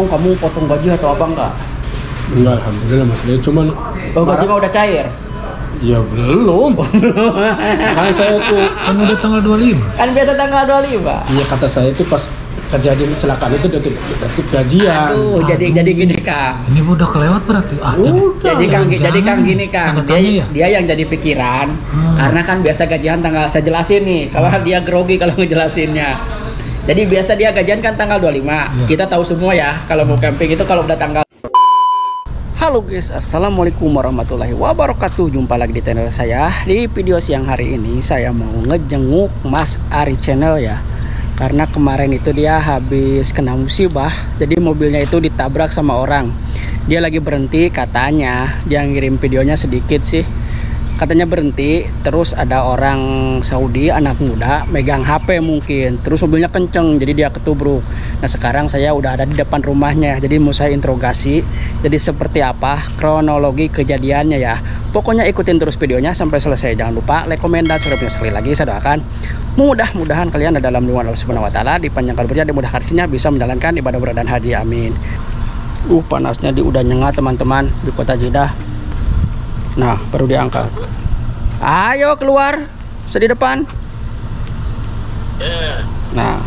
kamu potong gaji atau apa enggak? Enggak, alhamdulillah Mas. Dia cuman Gaji mah udah cair. ya belum. Makanya saya tuh Kan udah tanggal 25. Kan biasa tanggal 25. iya kata saya itu pas kejadian kecelakaan itu detik gajian. Aduh, jadi gini Kang. Ini udah kelewat berarti. Jadi Kang gini Kang, tanda tanya ya? dia yang jadi pikiran. Karena kan biasa gajian tanggal, saya jelasin nih, kalau dia grogi kalau ngejelasinnya. Jadi biasa dia gajian kan tanggal 25. Kita tahu semua ya, kalau mau camping itu kalau udah tanggal. Halo guys, assalamualaikum warahmatullahi wabarakatuh. Jumpa lagi di channel saya. Di video siang hari ini saya mau ngejenguk Mas Ari channel ya. Karena kemarin itu dia habis kena musibah. Jadi mobilnya itu ditabrak sama orang. Dia lagi berhenti, katanya dia ngirim videonya sedikit sih. Katanya berhenti, terus ada orang Saudi, anak muda, megang HP mungkin. Terus mobilnya kenceng, jadi dia ketubruk. Nah sekarang saya udah ada di depan rumahnya, jadi mau saya interogasi. Jadi seperti apa kronologi kejadiannya ya. Pokoknya ikutin terus videonya sampai selesai. Jangan lupa like, komen, dan subscribe. Sekali lagi saya doakan mudah-mudahan kalian ada dalam lindungan Allah Subhanahu wa taala, dipanjangkan umurnya, dimudahkan rezekinya, bisa menjalankan ibadah umrah dan haji, amin. Panasnya udah nyengat teman-teman di kota Jeddah. Nah, baru diangkat. Ayo keluar, di depan. Nah.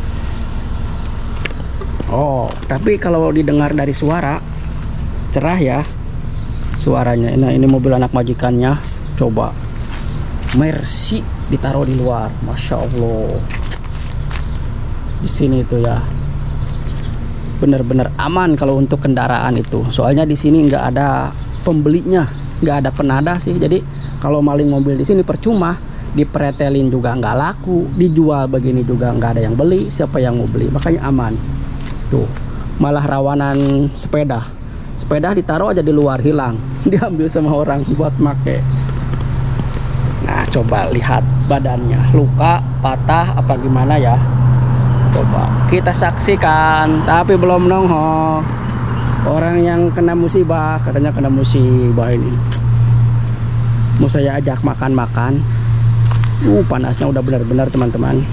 Oh, tapi kalau didengar dari suara cerah ya suaranya. Nah, ini mobil anak majikannya. Coba. Mercy ditaruh di luar. Masya Allah. Di sini itu ya. Bener-bener aman kalau untuk kendaraan itu. Soalnya di sini nggak ada pembelinya, nggak ada penadah sih. Jadi kalau maling mobil di sini percuma, dipretelin juga nggak laku, dijual begini juga nggak ada yang beli. Siapa yang mau beli? Makanya aman. Tuh, malah rawanan sepeda ditaruh aja di luar, hilang, diambil sama orang buat make. Nah coba lihat badannya, luka, patah apa gimana ya. Coba kita saksikan. Tapi belum nongol orang yang kena musibah. Katanya kena musibah ini. Mau saya ajak makan-makan. Panasnya udah benar-benar teman-teman.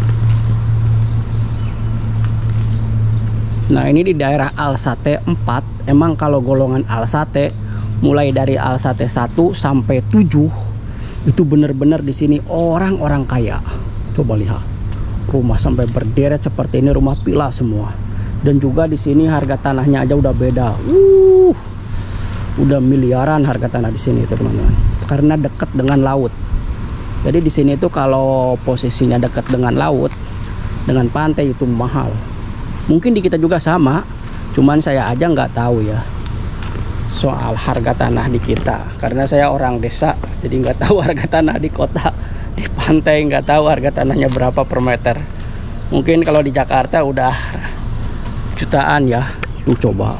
Nah ini di daerah Alsate 4. Emang kalau golongan Alsate mulai dari Alsate 1 sampai 7 itu benar-benar di sini orang-orang kaya. Coba lihat. Rumah sampai berderet seperti ini, rumah villa semua. Dan juga di sini harga tanahnya aja udah beda. Udah miliaran harga tanah di sini itu teman-teman. Karena dekat dengan laut. Jadi di sini itu kalau posisinya dekat dengan laut, dengan pantai itu mahal. Mungkin di kita juga sama, cuman saya aja nggak tahu ya soal harga tanah di kita. Karena saya orang desa, jadi nggak tahu harga tanah di kota. Di pantai nggak tahu harga tanahnya berapa per meter. Mungkin kalau di Jakarta udah jutaan ya. Tuh coba.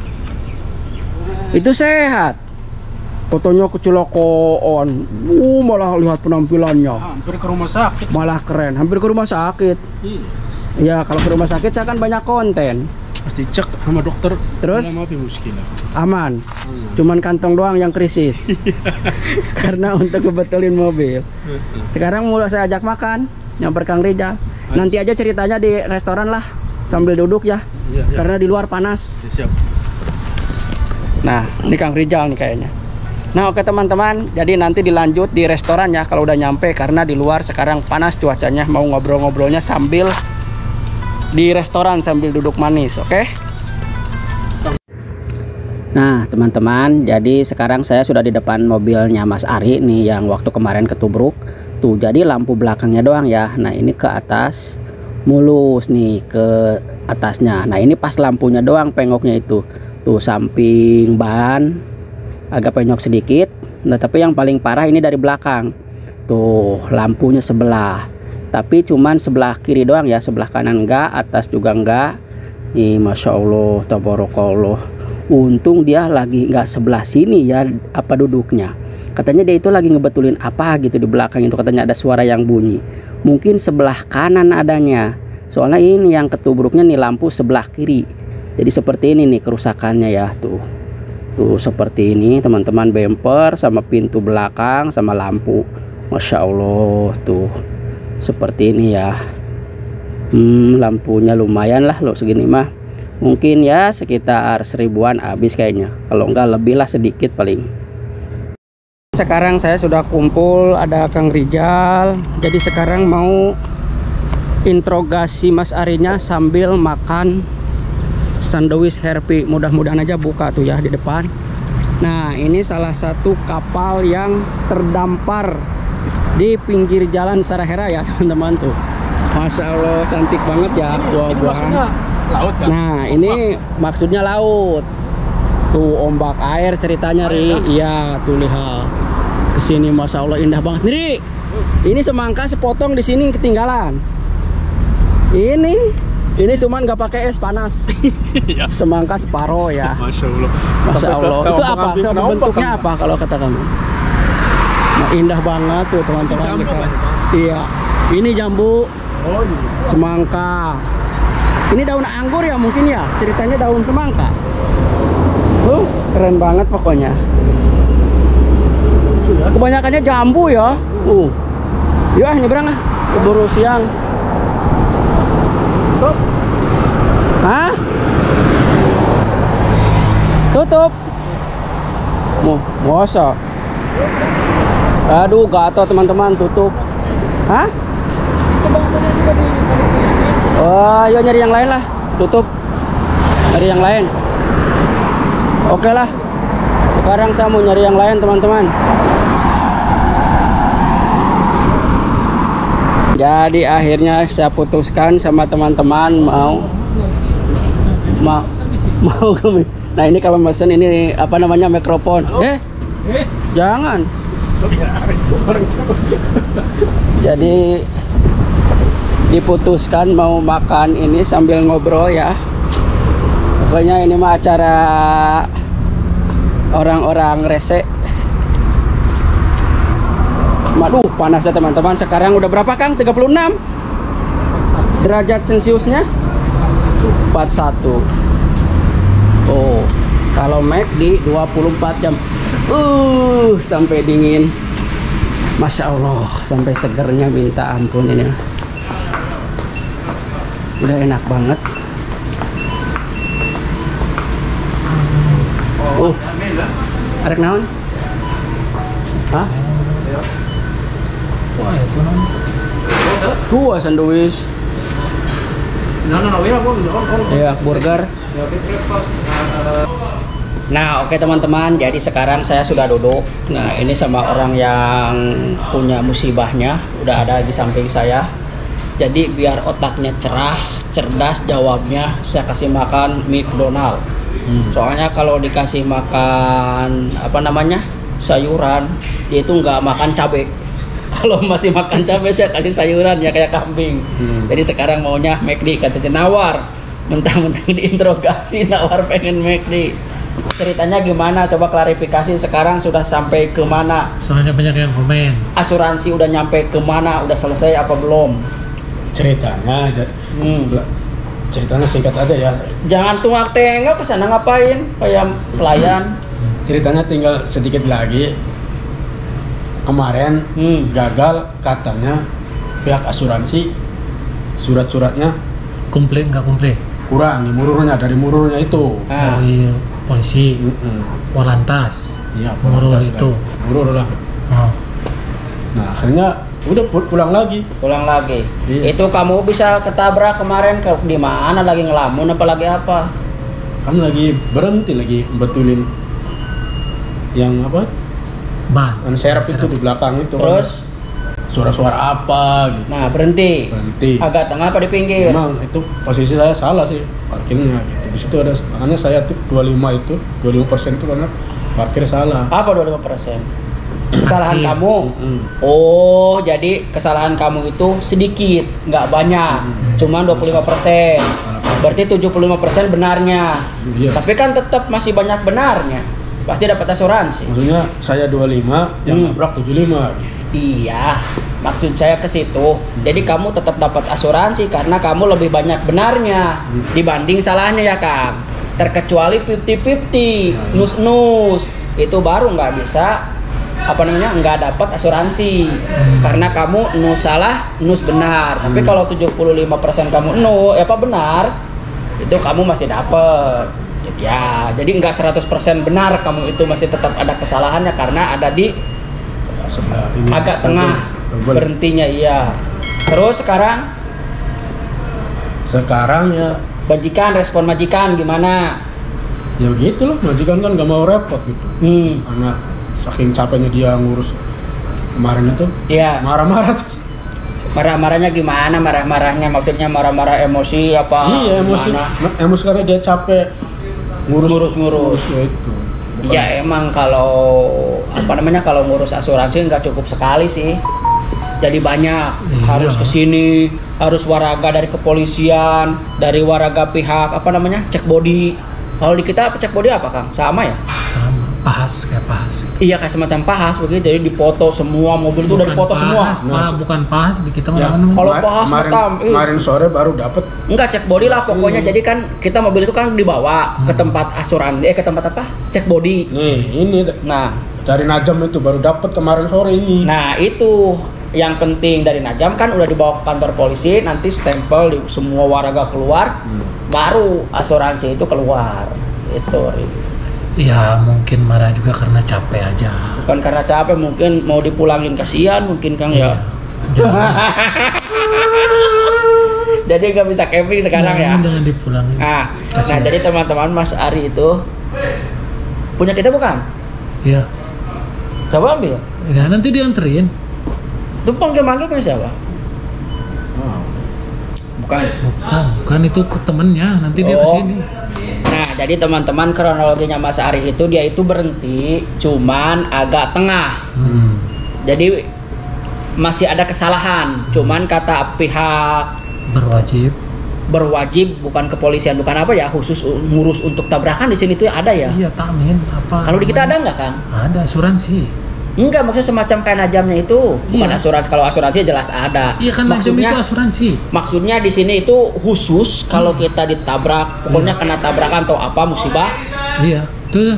Itu sehat. Fotonya kecelakaan. Malah lihat penampilannya. Hampir ke rumah sakit. Malah keren. Hampir ke rumah sakit. Ya kalau ke rumah sakit saya kan banyak konten. Pasti cek sama dokter. Terus aman. Cuman kantong doang yang krisis. Karena untuk ngebetulin mobil. Sekarang mau saya ajak makan, nyamper Kang Rijal. Nanti aja ceritanya di restoran lah, sambil duduk ya. Karena di luar panas. Siap. Nah, ini Kang Rijal nih kayaknya. Nah, oke teman-teman, jadi nanti dilanjut di restoran ya kalau udah nyampe, karena di luar sekarang panas cuacanya. Mau ngobrol-ngobrolnya sambil di restoran sambil duduk manis, oke? Nah teman-teman, jadi sekarang saya sudah di depan mobilnya Mas Ari nih yang waktu kemarin ketubruk. Tuh jadi lampu belakangnya doang ya. Nah ini ke atas mulus nih ke atasnya. Nah ini pas lampunya doang pengoknya itu. Tuh samping ban agak penyok sedikit. Nah tapi yang paling parah ini dari belakang. Tuh lampunya sebelah. Tapi cuman sebelah kiri doang ya, sebelah kanan enggak, atas juga enggak. Nih Masya Allah, tabarakallah. Untung dia lagi enggak sebelah sini ya, apa duduknya. Katanya dia itu lagi ngebetulin apa gitu di belakang itu, katanya ada suara yang bunyi. Mungkin sebelah kanan adanya. Soalnya ini yang ketubruknya nih lampu sebelah kiri. Jadi seperti ini nih kerusakannya ya, tuh. Tuh seperti ini teman-teman, bumper sama pintu belakang sama lampu. Masya Allah tuh. Seperti ini ya. Lampunya lumayan lah loh segini mah. Mungkin ya sekitar 1000-an habis kayaknya. Kalau enggak lebih lah sedikit paling. Sekarang saya sudah kumpul, ada Kang Rijal. Jadi sekarang mau interogasi Mas Arinya sambil makan sandwich Herpi. Mudah-mudahan aja buka tuh ya di depan. Nah, ini salah satu kapal yang terdampar di pinggir jalan Sarahera ya teman-teman tuh. Masya Allah cantik banget ya buah-buahan. Laut kan? Nah, ini maksudnya laut. Tuh ombak air ceritanya Ri. Iya, tuh lihat. Kesini Masya Allah indah banget. Ri, ini semangka sepotong di sini ketinggalan. Ini cuman nggak pakai es panas. Semangka separoh ya. Masya Allah. Masya Allah. Itu apa? Bentuknya kan, apa kalau kata kamu? Nah, indah banget tuh teman-teman. Iya. Ini jambu. Oh, iya. Semangka. Ini daun anggur ya mungkin ya. Ceritanya daun semangka. Keren banget pokoknya. Kebanyakannya jambu ya. Yuk nyebrang ah. Keburu siang. Hah? Tutup. Masa? Aduh, gatal teman-teman, tutup. Hah? Oh, ayo nyari yang lain lah. Tutup. Nyari yang lain. Oke lah. Sekarang saya mau nyari yang lain, teman-teman. Jadi akhirnya saya putuskan sama teman-teman mau nah ini kalau mesen ini apa namanya mikrofon. Jangan. Jadi diputuskan mau makan ini sambil ngobrol ya. Pokoknya ini mah acara orang-orang rese. Waduh, panas ya teman-teman. Sekarang udah berapa Kang? 36 derajat celciusnya 41. Oh, kalau McD 24 jam sampai dingin. Masya Allah, sampai segernya minta ampun ini. Udah enak banget. Arek naon? Hah? Dua sandwich. Ya, burger. Nah, oke teman-teman, jadi sekarang saya sudah duduk. Nah, ini sama orang yang punya musibahnya, udah ada di samping saya. Jadi biar otaknya cerah, cerdas jawabnya, saya kasih makan McDonald. Soalnya kalau dikasih makan apa namanya sayuran, dia itu nggak makan cabai. Kalau masih makan cabai saya kasih sayuran ya kayak kambing. Jadi sekarang maunya McD, katanya nawar. Mentang-mentang diinterogasi nawar pengen McD. Ceritanya gimana? Coba klarifikasi, sekarang sudah sampai ke mana? Soalnya banyak yang komen. Asuransi udah nyampe ke mana? Udah selesai apa belum? Ceritanya singkat aja ya. Jangan tunggak tengok kesana ngapain kayak pelayan. Ceritanya tinggal sedikit lagi. Kemarin gagal katanya pihak asuransi, surat-suratnya Komplit nggak komplit? kurang di mururnya, dari mururnya itu. Dari polisi, Polantas. Iya, Murur itu. Murur lah. Nah, akhirnya udah pulang lagi. Iya. Itu kamu bisa ketabrak kemarin di mana, lagi ngelamun apa lagi apa? Kan lagi berhenti lagi betulin yang apa? Ban serep itu di belakang itu. Terus suara-suara apa gitu. Nah, berhenti. Agak tengah apa di pinggir? Memang itu posisi saya salah sih parkirnya gitu. Di situ ada, makanya saya tuh 25% itu karena parkir salah. Apa 25%? Kesalahan kamu. Oh, jadi kesalahan kamu itu sedikit, nggak banyak. Cuma 25%. Berarti 75% benarnya. Iya. Tapi kan tetap masih banyak benarnya. Pasti dapat asuransi. Maksudnya saya 25, yang nabrak 75 gitu. Iya, maksud saya ke situ. Jadi kamu tetap dapat asuransi karena kamu lebih banyak benarnya dibanding salahnya ya Kang. Terkecuali 50-50, nus-nus, itu baru nggak bisa nggak dapat asuransi karena kamu nus salah, nus benar. Tapi kalau 75% kamu benar, itu kamu masih dapet. Ya, jadi nggak 100% benar kamu itu masih tetap ada kesalahannya karena ada di Sebelah ini agak tengah double. berhentinya iya. Terus sekarang ya majikan, respon majikan gimana? ya gitu loh, majikan kan nggak mau repot gitu karena saking capeknya dia ngurus kemarin itu. Iya. Marah-marah. Marah-marahnya gimana? Marah-marahnya maksudnya marah-marah emosi apa? Iya, emosi. Gimana? Emosi karena dia capek ngurus ya itu. Iya, emang kalau kalau ngurus asuransi nggak cukup sekali sih. Jadi banyak, harus kesini, harus waraga dari kepolisian, dari waraga pihak cek body. Kalau di kita cek body apa Kang? Sama ya? Sama, pahas. Iya, kayak semacam pahas begitu. Jadi dipoto semua mobil itu udah dipoto semua. Bukan pahas di kita Ya, namanya. kalau pahas kemarin sore baru dapat. Enggak, cek body lah pokoknya. Jadi kan kita mobil itu kan dibawa ke tempat asuransi, ke tempat apa? Cek body. Nih, ini Nah, dari Najam itu baru dapat kemarin sore ini. nah itu yang penting dari Najam kan udah dibawa ke kantor polisi, nanti stempel di semua warga keluar, baru asuransi itu keluar. Itu. Ya mungkin marah juga karena capek aja. Bukan karena capek, mungkin mau dipulangin, kasihan mungkin Kang ya. Jangan, Jadi nggak bisa camping sekarang ya. jangan dipulangin. Nah, Kasihan. jadi teman-teman Mas Ari itu punya kita bukan? Iya. Coba ambil. Ya nanti dianterin. Itu panggil-manggil punya siapa? Bukan. Bukan itu ke temennya. Nanti dia Oh. kesini. Nah, jadi teman-teman kronologinya Mas Ari itu dia itu berhenti cuman agak tengah. Jadi masih ada kesalahan, cuman kata pihak berwajib bukan kepolisian, bukan apa ya, khusus ngurus untuk tabrakan di sini tuh ada ya. Iya, Tamin apa? Kalau di kita ada nggak Kang? Ada asuransi. Enggak, maksudnya semacam kayak Najamnya itu bukan Iya. asuransi. Kalau asuransi jelas ada. Iya kan Najam itu asuransi. Maksudnya di sini itu khusus kalau kita ditabrak, pokoknya kena tabrakan atau apa musibah. Iya, tuh.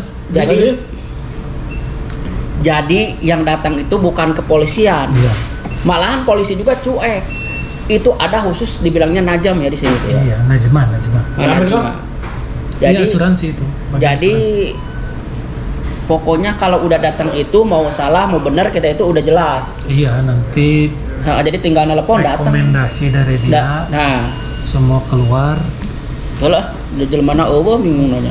Jadi yang datang itu bukan kepolisian. Iya. Malahan polisi juga cuek. Itu ada khusus dibilangnya Najam ya di sini tuh ya. Iya, Najma. Najma. Jadi asuransi itu. Jadi pokoknya kalau udah datang itu mau salah mau benar kita itu udah jelas. Iya, nanti Jadi tinggal nelpon datang. rekomendasi dari dia. Nah, semua keluar. kalau udah jelmana bingung nanya.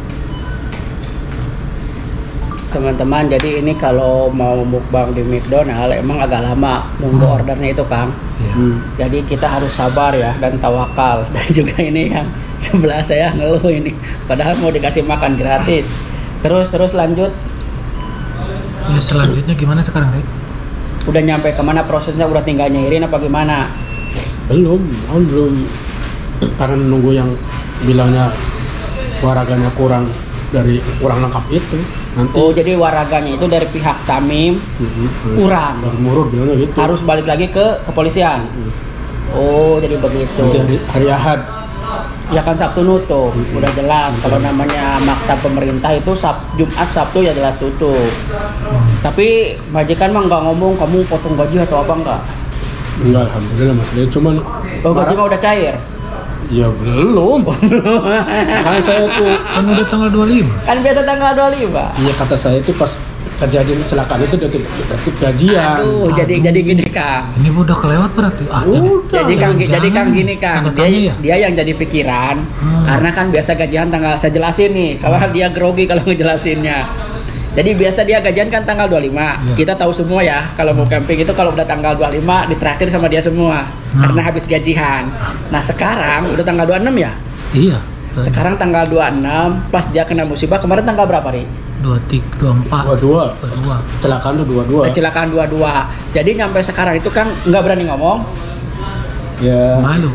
Teman-teman, jadi ini kalau mau mukbang di McDonald emang agak lama nunggu ordernya itu Kang. Iya. Jadi kita harus sabar ya dan tawakal. Dan juga ini yang sebelah saya ngeluh ini, padahal mau dikasih makan gratis. Terus lanjut. Ya, selanjutnya gimana sekarang, Dek? Udah nyampe kemana prosesnya? Udah tinggal nyairin apa gimana? Belum. Karena nunggu yang bilangnya waraganya kurang lengkap itu. Nanti. Oh, jadi waraganya itu dari pihak Tamim kurang. Dari Murud bilangnya gitu. Harus balik lagi ke kepolisian. Oh, jadi begitu. Nanti hari Ahad. Ya kan Sabtu nutup, udah jelas. Kalau namanya maktab pemerintah itu Jumat Sabtu ya jelas tutup. Tapi majikan mah nggak ngomong kamu potong gaji atau apa enggak? Enggak, alhamdulillah Mas. Dia cuman Gaji mah udah cair. Ya belum. Makanya saya tuh Kan udah tanggal 25. Kan biasa tanggal 25. iya kata saya itu pas kejadian kecelakaan itu detik gajian. Aduh, jadi gini Kang. Ini udah kelewat berarti. Jadi Kang gini Kang, dia yang jadi pikiran karena kan biasa gajian tanggal, saya jelasin nih, kalau dia grogi kalau ngejelasinnya. Jadi biasa dia gajian kan tanggal 25. Kita tahu semua ya, kalau mau camping itu kalau udah tanggal 25 ditraktir sama dia semua karena habis gajian. Nah, sekarang udah tanggal 26 ya? Iya. Sekarang tanggal 26 pas dia kena musibah. Kemarin tanggal berapa nih? 23, 24. 22. Kecelakaan tuh 22. Kecelakaan 22. Jadi nyampe sekarang itu kan nggak berani ngomong. Ya. Malu.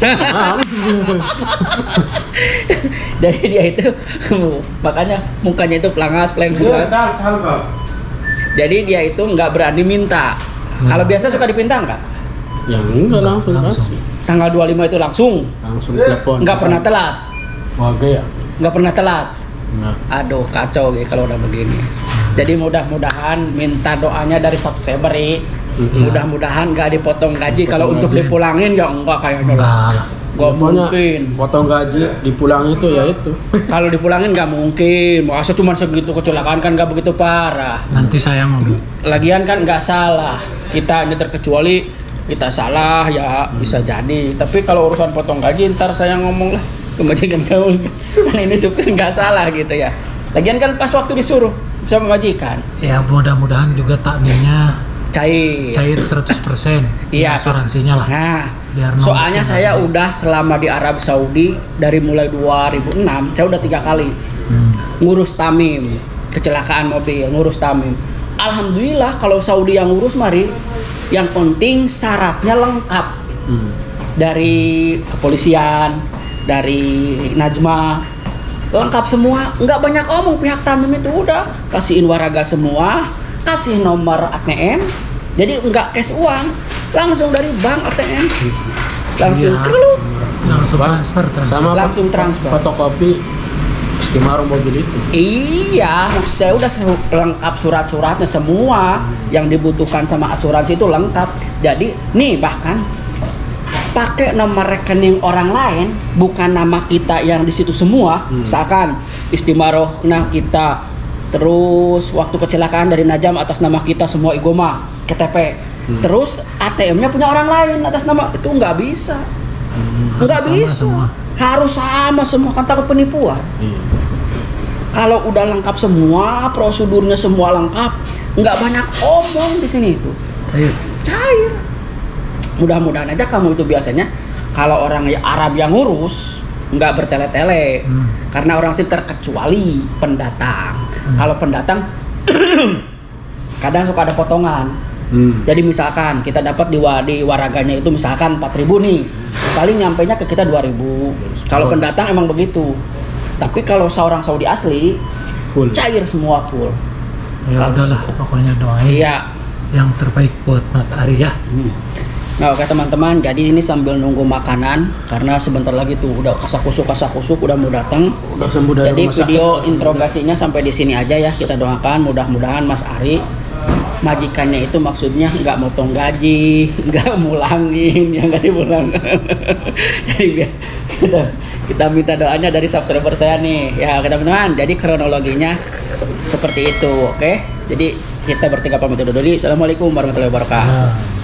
Jadi dia itu makanya mukanya itu pelangas. Jadi dia itu nggak berani minta. Kalau biasa suka dipinta nggak? Ya enggak langsung. Tanggal 25 itu langsung telepon. nggak pernah telat. Warga ya? Nggak pernah telat. Enggak. Aduh, kacau gitu kalau udah begini. Jadi mudah-mudahan minta doanya dari subscriber ya. Mudah-mudahan nggak dipotong gaji. Kalau untuk dipulangin ya enggak kayaknya lah. Gak Pokoknya mungkin. potong gaji dipulangin itu ya itu. Kalau dipulangin nggak mungkin. Masa cuma segitu kecelakaan kan nggak begitu parah. Nanti saya ngomong. Lagian kan nggak salah. Kita ini terkecuali kita salah ya bisa jadi. Tapi kalau urusan potong gaji ntar saya ngomong lah ke majikan kamu. Kan ini supir nggak salah gitu ya. Lagian kan pas waktu disuruh sama majikan. Ya mudah-mudahan juga takminnya Cair. 100%. Iya. Asuransinya lah. Nah, Biar soalnya nongkrong saya aja. udah selama di Arab Saudi dari mulai 2006, saya udah 3 kali ngurus tamim, kecelakaan mobil, ngurus tamim. Alhamdulillah kalau Saudi yang ngurus mari, yang penting syaratnya lengkap. Dari kepolisian, dari Najma, lengkap semua, nggak banyak omong pihak tamim itu udah kasihin waraga semua, kasih nomor ATM, jadi nggak cash uang, langsung dari bank ATM, langsung Iya. kerlu, Langsung transfer. Sama langsung transfer. fotokopi istimaroh mobil itu. Iya, maksud saya udah lengkap surat-suratnya semua yang dibutuhkan sama asuransi itu lengkap. Jadi nih bahkan pakai nomor rekening orang lain, bukan nama kita yang di situ semua. Misalkan istimaroh nah kita, terus waktu kecelakaan dari Najam atas nama kita semua Igoma, KTP. Terus ATM-nya punya orang lain atas nama itu nggak bisa. Nggak Sama bisa. semua. Harus sama semua kan takut penipuan. Iya. Kalau udah lengkap semua, prosedurnya semua lengkap, nggak banyak omong di sini itu. Cair. Mudah-mudahan aja kamu itu biasanya kalau orang Arab yang ngurus nggak bertele-tele, karena orang sih terkecuali pendatang. Kalau pendatang kadang suka ada potongan. Jadi misalkan kita dapat di waraganya itu misalkan 4.000 nih, paling nyampainya ke kita 2.000. Kalau pendatang emang begitu. Tapi kalau seorang Saudi asli, Full. cair semua full. Ya udahlah, pokoknya doain Iya. yang terbaik buat Mas Ari ya. Nah oke teman-teman, jadi ini sambil nunggu makanan karena sebentar lagi tuh udah kasak-kusuk udah mau datang. Udah sembuh dari Jadi rumah sakit. video interogasinya sampai di sini aja ya. Kita doakan mudah-mudahan Mas Ari majikannya itu maksudnya nggak motong gaji, nggak mulangin, yang nggak diulang. Jadi biar kita minta doanya dari subscriber saya nih ya teman-teman. Jadi kronologinya seperti itu, oke? Jadi kita bertiga pamit dulu. Assalamualaikum warahmatullahi wabarakatuh. Nah.